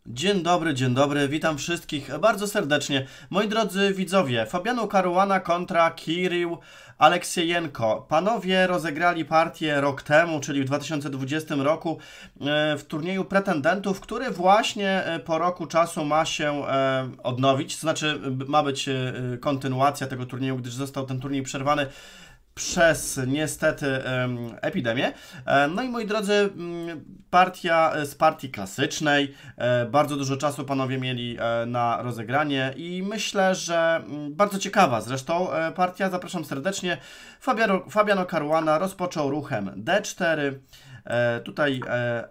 Dzień dobry, witam wszystkich bardzo serdecznie. Moi drodzy widzowie, Fabiano Caruana kontra Kirill Aleksiejenko. Panowie rozegrali partię rok temu, czyli w 2020 roku w turnieju pretendentów, który właśnie po roku czasu ma się odnowić, to znaczy ma być kontynuacja tego turnieju, gdyż został ten turniej przerwany przez niestety epidemię. No i moi drodzy, partia z partii klasycznej. Bardzo dużo czasu panowie mieli na rozegranie i myślę, że bardzo ciekawa zresztą partia. Zapraszam serdecznie. Fabiano Caruana rozpoczął ruchem D4. Tutaj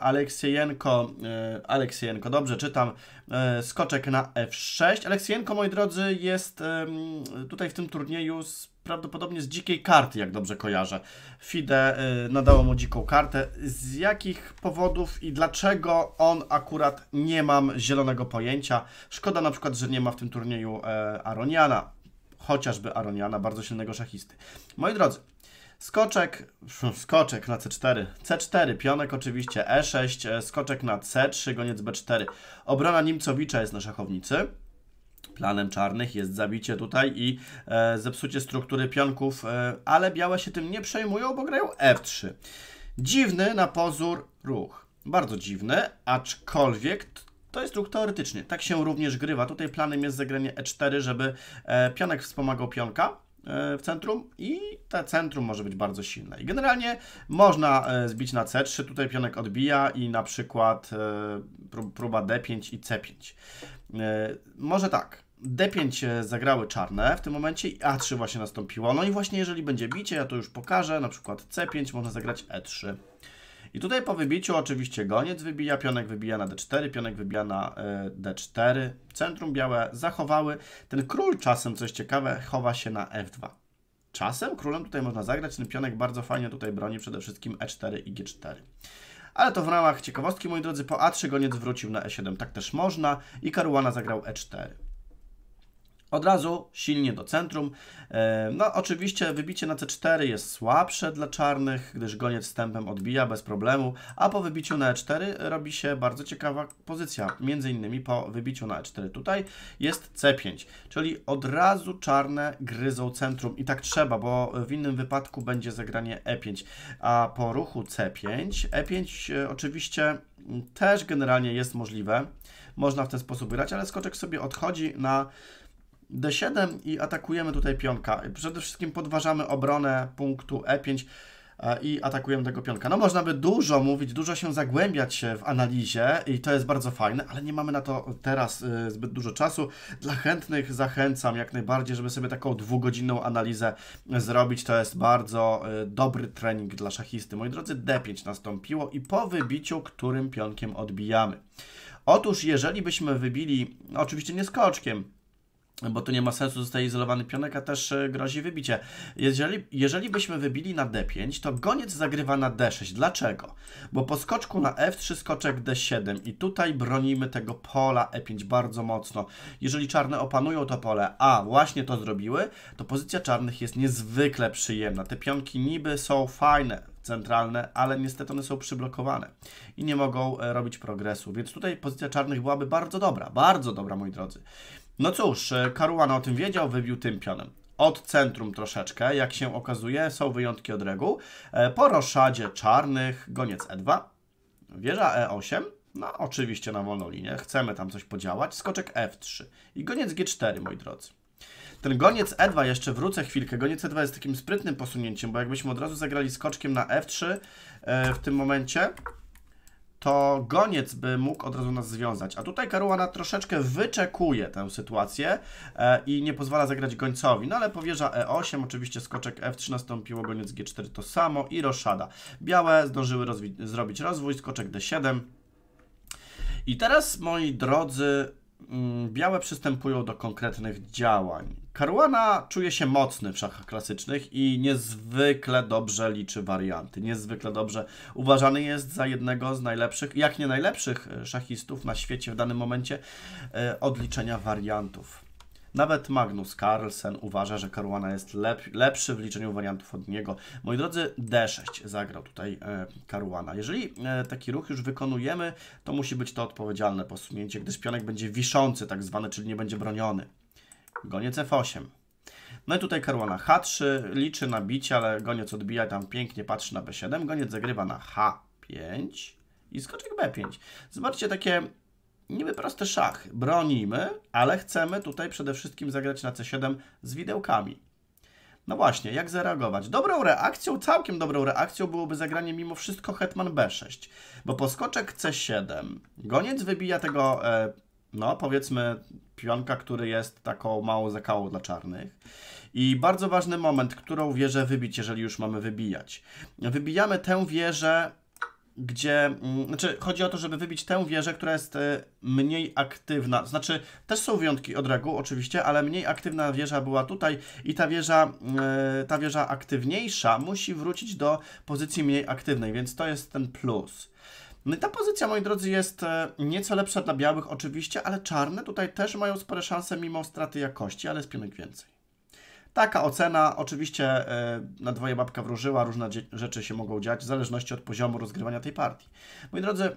Aleksiejenko, dobrze czytam, skoczek na F6. Aleksiejenko, moi drodzy, jest tutaj w tym turnieju prawdopodobnie z dzikiej karty, jak dobrze kojarzę. FIDE nadało mu dziką kartę. Z jakich powodów i dlaczego on akurat, nie mam zielonego pojęcia. Szkoda na przykład, że nie ma w tym turnieju Aroniana, chociażby Aroniana, bardzo silnego szachisty. Moi drodzy, skoczek na C4, C4, pionek oczywiście, E6, skoczek na C3, goniec B4. Obrona Nimcowicza jest na szachownicy. Planem czarnych jest zabicie tutaj i zepsucie struktury pionków, ale białe się tym nie przejmują, bo grają F3. Dziwny na pozór ruch. Bardzo dziwny, aczkolwiek to jest ruch teoretycznie. Tak się również grywa. Tutaj planem jest zagranie E4, żeby pionek wspomagał pionka w centrum i to centrum może być bardzo silne. I generalnie można zbić na C3, tutaj pionek odbija i na przykład próba D5 i C5. Może tak, D5 zagrały czarne w tym momencie i A3 właśnie nastąpiło. No i właśnie jeżeli będzie bicie, ja to już pokażę, na przykład C5 można zagrać E3. I tutaj po wybiciu oczywiście goniec wybija, pionek wybija na D4, pionek wybija na D4. Centrum białe zachowały. Ten król czasem, coś ciekawe, chowa się na F2. Czasem królem tutaj można zagrać, ten pionek bardzo fajnie tutaj broni przede wszystkim E4 i G4. Ale to w ramach ciekawostki, moi drodzy, po A3 goniec wrócił na E7, tak też można i Caruana zagrał E4. Od razu silnie do centrum. No oczywiście wybicie na C4 jest słabsze dla czarnych, gdyż goniec wstępem odbija bez problemu, a po wybiciu na E4 robi się bardzo ciekawa pozycja. Między innymi po wybiciu na E4 tutaj jest C5, czyli od razu czarne gryzą centrum i tak trzeba, bo w innym wypadku będzie zagranie E5, a po ruchu C5, E5 oczywiście też generalnie jest możliwe, można w ten sposób grać, ale skoczek sobie odchodzi na D7 i atakujemy tutaj pionka. Przede wszystkim podważamy obronę punktu E5 i atakujemy tego pionka. No można by dużo mówić, dużo się zagłębiać w analizie i to jest bardzo fajne, ale nie mamy na to teraz zbyt dużo czasu. Dla chętnych zachęcam jak najbardziej, żeby sobie taką dwugodzinną analizę zrobić. To jest bardzo dobry trening dla szachisty. Moi drodzy, D5 nastąpiło i po wybiciu, którym pionkiem odbijamy. Otóż jeżeli byśmy wybili, oczywiście nie skoczkiem, bo tu nie ma sensu, zostaje izolowany pionek, a też grozi wybicie. Jeżeli byśmy wybili na D5, to goniec zagrywa na D6. Dlaczego? Bo po skoczku na F3 skoczek D7 i tutaj bronimy tego pola E5 bardzo mocno. Jeżeli czarne opanują to pole, a właśnie to zrobiły, to pozycja czarnych jest niezwykle przyjemna. Te pionki niby są fajne, centralne, ale niestety one są przyblokowane i nie mogą robić progresu. Więc tutaj pozycja czarnych byłaby bardzo dobra, moi drodzy. No cóż, Caruana o tym wiedział, wybił tym pionem. Od centrum troszeczkę, jak się okazuje, są wyjątki od reguł. Po roszadzie czarnych, goniec E2, wieża E8, no oczywiście na wolną linię, chcemy tam coś podziałać, skoczek F3 i goniec G4, moi drodzy. Ten goniec E2, jeszcze wrócę chwilkę, goniec E2 jest takim sprytnym posunięciem, bo jakbyśmy od razu zagrali skoczkiem na F3 w tym momencie, to goniec by mógł od razu nas związać. A tutaj Caruana troszeczkę wyczekuje tę sytuację i nie pozwala zagrać gońcowi. No ale powierza E8, oczywiście skoczek F3 nastąpiło, goniec G4 to samo i roszada. Białe zdążyły zrobić rozwój, skoczek D7. I teraz, moi drodzy, białe przystępują do konkretnych działań. Caruana czuje się mocny w szachach klasycznych i niezwykle dobrze liczy warianty. Niezwykle dobrze uważany jest za jednego z najlepszych, jak nie najlepszych szachistów na świecie w danym momencie od liczenia wariantów. Nawet Magnus Carlsen uważa, że Caruana jest lepszy w liczeniu wariantów od niego. Moi drodzy, D6 zagrał tutaj Caruana. Jeżeli taki ruch już wykonujemy, to musi być to odpowiedzialne posunięcie, gdyż pionek będzie wiszący tak zwany, czyli nie będzie broniony. Goniec F8. No i tutaj Caruana H3, liczy na bicie, ale goniec odbija tam pięknie, patrzy na B7. Goniec zagrywa na H5 i skoczek B5. Zobaczcie, takie niby prosty szach. Bronimy, ale chcemy tutaj przede wszystkim zagrać na C7 z widełkami. No właśnie, jak zareagować? Dobrą reakcją, całkiem dobrą reakcją byłoby zagranie mimo wszystko hetman B6, bo po skoczek C7 goniec wybija tego, no powiedzmy, pionka, który jest taką małą zakałą dla czarnych. I bardzo ważny moment, którą wieżę wybić, jeżeli już mamy wybijać. Wybijamy tę wieżę, gdzie, znaczy chodzi o to, żeby wybić tę wieżę, która jest mniej aktywna, znaczy też są wyjątki od reguł oczywiście, ale mniej aktywna wieża była tutaj i ta wieża aktywniejsza musi wrócić do pozycji mniej aktywnej, więc to jest ten plus. No i ta pozycja, moi drodzy, jest nieco lepsza dla białych oczywiście, ale czarne tutaj też mają spore szanse mimo straty jakości, ale jest pionek więcej. Taka ocena, oczywiście na dwoje babka wróżyła, różne rzeczy się mogą dziać w zależności od poziomu rozgrywania tej partii. Moi drodzy,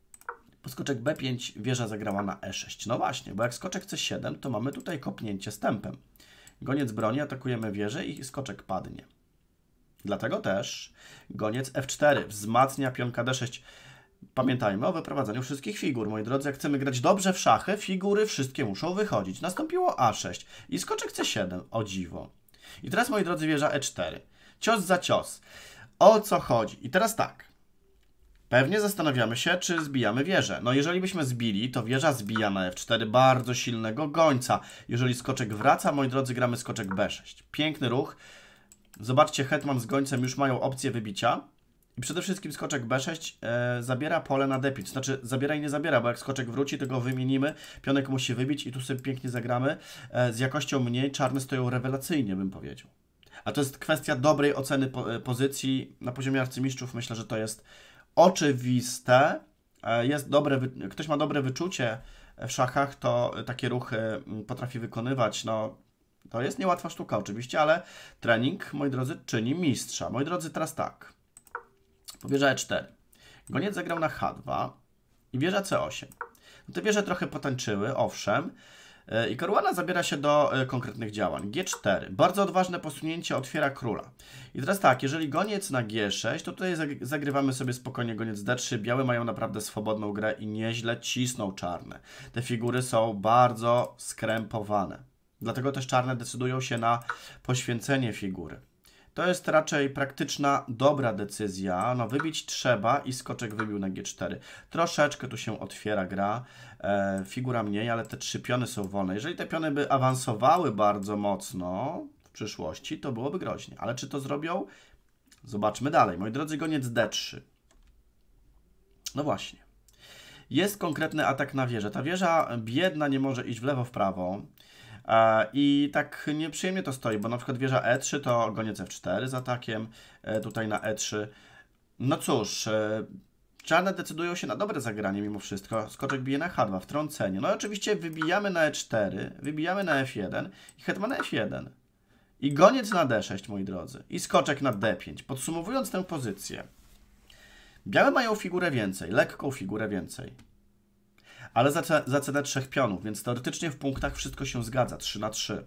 po skoczek B5 wieża zagrała na E6. No właśnie, bo jak skoczek C7, to mamy tutaj kopnięcie z tempem. Goniec broni, atakujemy wieżę i skoczek padnie. Dlatego też goniec F4 wzmacnia pionka D6. Pamiętajmy o wyprowadzaniu wszystkich figur, moi drodzy. Jak chcemy grać dobrze w szachy, figury wszystkie muszą wychodzić. Nastąpiło A6 i skoczek C7, o dziwo. I teraz, moi drodzy, wieża E4. Cios za cios. O co chodzi? I teraz tak. Pewnie zastanawiamy się, czy zbijamy wieżę. No jeżeli byśmy zbili, to wieża zbija na F4 bardzo silnego gońca. Jeżeli skoczek wraca, moi drodzy, gramy skoczek B6. Piękny ruch. Zobaczcie, hetman z gońcem już mają opcję wybicia. I przede wszystkim skoczek B6 zabiera pole na D5. Znaczy zabiera i nie zabiera, bo jak skoczek wróci, to go wymienimy. Pionek musi wybić i tu sobie pięknie zagramy. Z jakością mniej czarne stoją rewelacyjnie, bym powiedział. A to jest kwestia dobrej oceny pozycji na poziomie arcymistrzów. Myślę, że to jest oczywiste. Ktoś ma dobre wyczucie w szachach, to takie ruchy potrafi wykonywać. No, to jest niełatwa sztuka oczywiście, ale trening, moi drodzy, czyni mistrza. Moi drodzy, teraz tak. Po wieża E4. Goniec zagrał na H2 i wieża C8. No te wieże trochę potańczyły, owszem. I Caruana zabiera się do konkretnych działań. G4. Bardzo odważne posunięcie otwiera króla. I teraz tak, jeżeli goniec na G6, to tutaj zagrywamy sobie spokojnie goniec D3. Białe mają naprawdę swobodną grę i nieźle cisną czarne. Te figury są bardzo skrępowane. Dlatego też czarne decydują się na poświęcenie figury. To jest raczej praktyczna, dobra decyzja. No wybić trzeba i skoczek wybił na G4. Troszeczkę tu się otwiera gra. Figura mniej, ale te trzy piony są wolne. Jeżeli te piony by awansowały bardzo mocno w przyszłości, to byłoby groźnie. Ale czy to zrobią? Zobaczmy dalej. Moi drodzy, goniec D3. No właśnie. Jest konkretny atak na wieżę. Ta wieża biedna nie może iść w lewo, w prawo. I tak nieprzyjemnie to stoi, bo na przykład wieża E3 to goniec F4 z atakiem, tutaj na E3. No cóż, czarne decydują się na dobre zagranie mimo wszystko. Skoczek bije na H2, wtrącenie. No oczywiście wybijamy na E4, wybijamy na F1 i hetman na F1. I goniec na D6, moi drodzy. I skoczek na D5. Podsumowując tę pozycję. Białe mają figurę więcej, lekką figurę więcej. Ale za cenę 3 pionów, więc teoretycznie w punktach wszystko się zgadza. 3/3.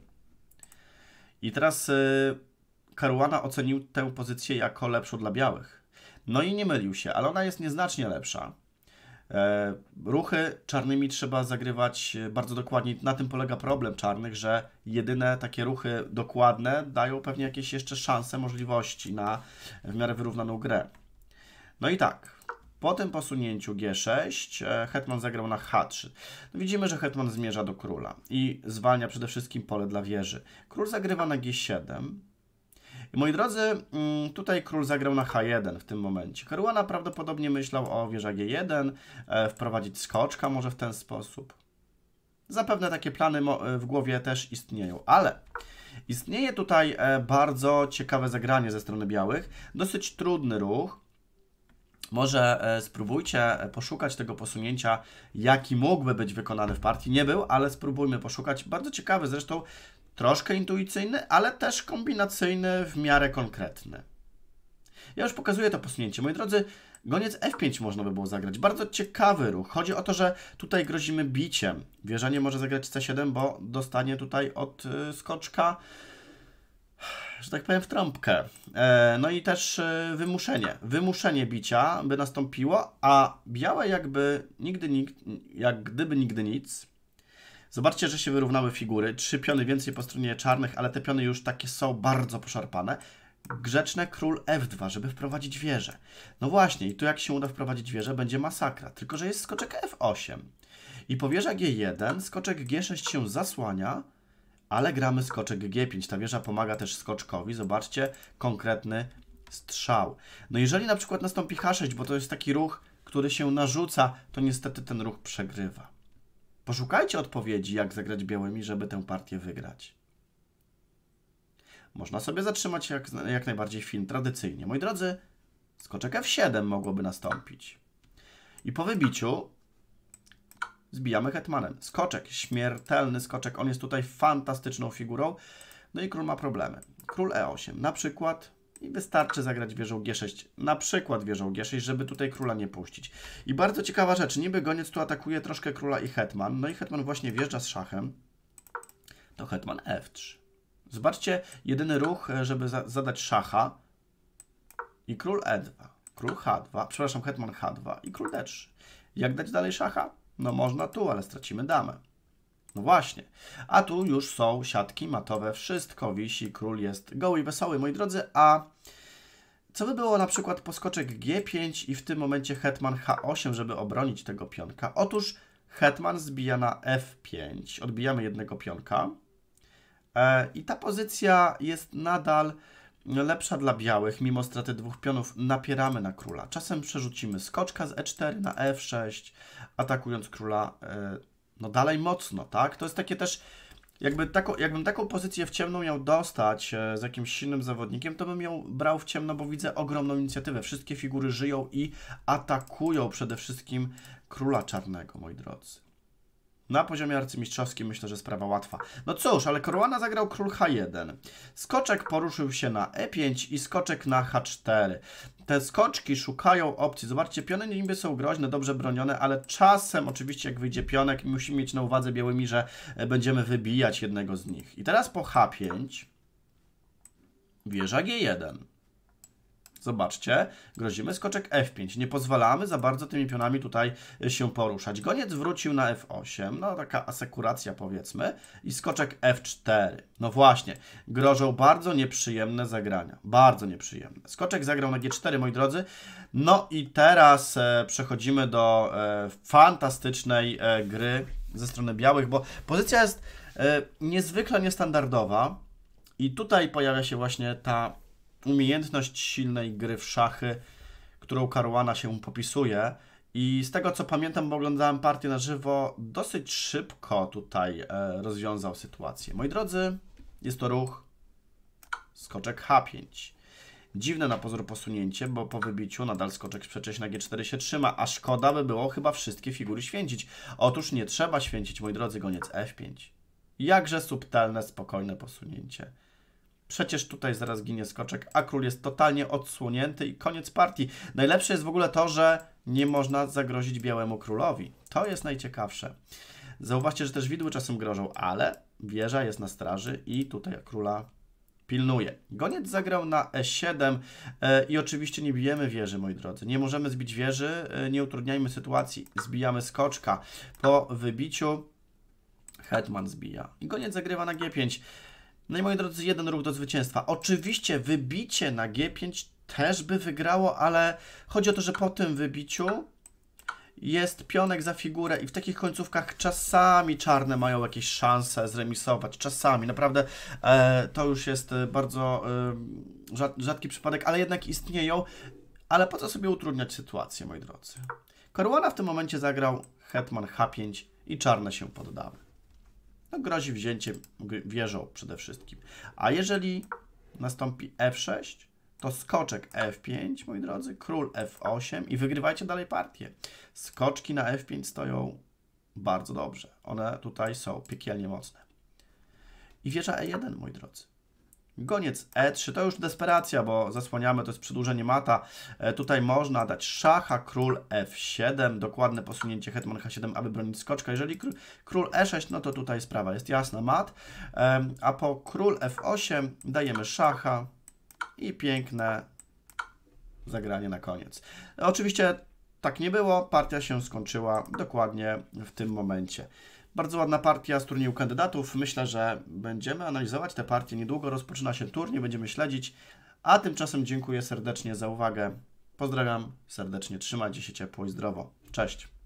I teraz Caruana ocenił tę pozycję jako lepszą dla białych. No i nie mylił się, ale ona jest nieznacznie lepsza. Ruchy czarnymi trzeba zagrywać bardzo dokładnie. Na tym polega problem czarnych, że jedyne takie ruchy dokładne dają pewnie jakieś jeszcze szanse, możliwości na w miarę wyrównaną grę. No i tak. Po tym posunięciu G6 hetman zagrał na H3. No widzimy, że hetman zmierza do króla i zwalnia przede wszystkim pole dla wieży. Król zagrywa na G7. I moi drodzy, tutaj król zagrał na H1 w tym momencie. Caruana prawdopodobnie myślał o wieża G1, wprowadzić skoczka może w ten sposób. Zapewne takie plany w głowie też istnieją, ale istnieje tutaj bardzo ciekawe zagranie ze strony białych. Dosyć trudny ruch. Może spróbujcie poszukać tego posunięcia, jaki mógłby być wykonany w partii. Nie był, ale spróbujmy poszukać. Bardzo ciekawy, zresztą troszkę intuicyjny, ale też kombinacyjny, w miarę konkretny. Ja już pokazuję to posunięcie. Moi drodzy, goniec F5 można by było zagrać. Bardzo ciekawy ruch. Chodzi o to, że tutaj grozimy biciem. Wieża nie może zagrać C7, bo dostanie tutaj od skoczka, że tak powiem, w trąbkę. No i też wymuszenie. Wymuszenie bicia by nastąpiło, a białe jak gdyby nigdy nic. Zobaczcie, że się wyrównały figury. 3 piony więcej po stronie czarnych, ale te piony już takie są bardzo poszarpane. Grzeczne król F2, żeby wprowadzić wieżę. No właśnie, i tu jak się uda wprowadzić wieżę, będzie masakra. Tylko że jest skoczek F8. I po wieża G1 skoczek G6 się zasłania, ale gramy skoczek G5. Ta wieża pomaga też skoczkowi. Zobaczcie, konkretny strzał. No jeżeli na przykład nastąpi H6, bo to jest taki ruch, który się narzuca, to niestety ten ruch przegrywa. Poszukajcie odpowiedzi, jak zagrać białymi, żeby tę partię wygrać. Można sobie zatrzymać jak najbardziej film tradycyjnie. Moi drodzy, skoczek F7 mogłoby nastąpić. I po wybiciu zbijamy hetmanem. Skoczek, śmiertelny skoczek. On jest tutaj fantastyczną figurą. No i król ma problemy. Król E8 na przykład. I wystarczy zagrać wieżą G6. Na przykład wieżą G6, żeby tutaj króla nie puścić. I bardzo ciekawa rzecz. Niby goniec tu atakuje troszkę króla i hetman. No i hetman właśnie wjeżdża z szachem. To hetman F3. Zobaczcie, jedyny ruch, żeby zadać szacha. I król E2. Król H2. Przepraszam, hetman H2 i król D3. Jak dać dalej szacha? No można tu, ale stracimy damę. No właśnie. A tu już są siatki matowe. Wszystko wisi. Król jest goły i wesoły, moi drodzy. A co by było na przykład po skoczek G5 i w tym momencie hetman H8, żeby obronić tego pionka? Otóż hetman zbija na F5. Odbijamy jednego pionka. I ta pozycja jest nadal lepsza dla białych. Mimo straty 2 pionów napieramy na króla. Czasem przerzucimy skoczka z E4 na F6, atakując króla no dalej mocno, tak? To jest takie też, jakbym taką pozycję w ciemno miał dostać z jakimś silnym zawodnikiem, to bym ją brał w ciemno, bo widzę ogromną inicjatywę. Wszystkie figury żyją i atakują przede wszystkim króla czarnego, moi drodzy. Na poziomie arcymistrzowskim myślę, że sprawa łatwa. No cóż, ale Caruana zagrał król H1. Skoczek poruszył się na E5 i skoczek na H4. Te skoczki szukają opcji. Zobaczcie, piony niby są groźne, dobrze bronione, ale czasem oczywiście jak wyjdzie pionek, musimy mieć na uwadze białymi, że będziemy wybijać jednego z nich. I teraz po H5 wieża G1. Zobaczcie, grozimy skoczek F5. Nie pozwalamy za bardzo tymi pionami tutaj się poruszać. Goniec wrócił na F8, no taka asekuracja powiedzmy. I skoczek F4. No właśnie, grożą bardzo nieprzyjemne zagrania. Bardzo nieprzyjemne. Skoczek zagrał na G4, moi drodzy. No i teraz przechodzimy do fantastycznej gry ze strony białych, bo pozycja jest niezwykle niestandardowa. I tutaj pojawia się właśnie ta umiejętność silnej gry w szachy, którą Caruana się popisuje. I z tego co pamiętam, bo oglądałem partię na żywo, dosyć szybko tutaj rozwiązał sytuację. Moi drodzy, jest to ruch skoczek H5. Dziwne na pozór posunięcie, bo po wybiciu nadal skoczek sprzeczny na G4 się trzyma, a szkoda by było chyba wszystkie figury święcić. Otóż nie trzeba święcić, moi drodzy, goniec F5. Jakże subtelne, spokojne posunięcie. Przecież tutaj zaraz ginie skoczek, a król jest totalnie odsłonięty i koniec partii. Najlepsze jest w ogóle to, że nie można zagrozić białemu królowi. To jest najciekawsze. Zauważcie, że też widły czasem grożą, ale wieża jest na straży i tutaj króla pilnuje. Goniec zagrał na E7 i oczywiście nie bijemy wieży, moi drodzy. Nie możemy zbić wieży, nie utrudniajmy sytuacji. Zbijamy skoczka. Po wybiciu hetman zbija. I goniec zagrywa na G5. No i moi drodzy, jeden ruch do zwycięstwa. Oczywiście wybicie na G5 też by wygrało, ale chodzi o to, że po tym wybiciu jest pionek za figurę i w takich końcówkach czasami czarne mają jakieś szanse zremisować. Czasami, naprawdę to już jest bardzo rzadki przypadek, ale jednak istnieją. Ale po co sobie utrudniać sytuację, moi drodzy? Caruana w tym momencie zagrał hetman H5 i czarne się poddały. No, grozi wzięciem wieżą przede wszystkim. A jeżeli nastąpi F6, to skoczek F5, moi drodzy, król F8 i wygrywajcie dalej partię. Skoczki na F5 stoją bardzo dobrze. One tutaj są piekielnie mocne. I wieża E1, moi drodzy. Goniec E3 to już desperacja, bo zasłaniamy, to jest przedłużenie mata. Tutaj można dać szacha, król F7, dokładne posunięcie hetman H7, aby bronić skoczka. Jeżeli król E6, no to tutaj sprawa jest jasna, mat. A po król F8 dajemy szacha i piękne zagranie na koniec. Oczywiście tak nie było, partia się skończyła dokładnie w tym momencie. Bardzo ładna partia z turnieju kandydatów. Myślę, że będziemy analizować te partie. Niedługo rozpoczyna się turniej, będziemy śledzić. A tymczasem dziękuję serdecznie za uwagę. Pozdrawiam serdecznie, trzymajcie się ciepło i zdrowo. Cześć!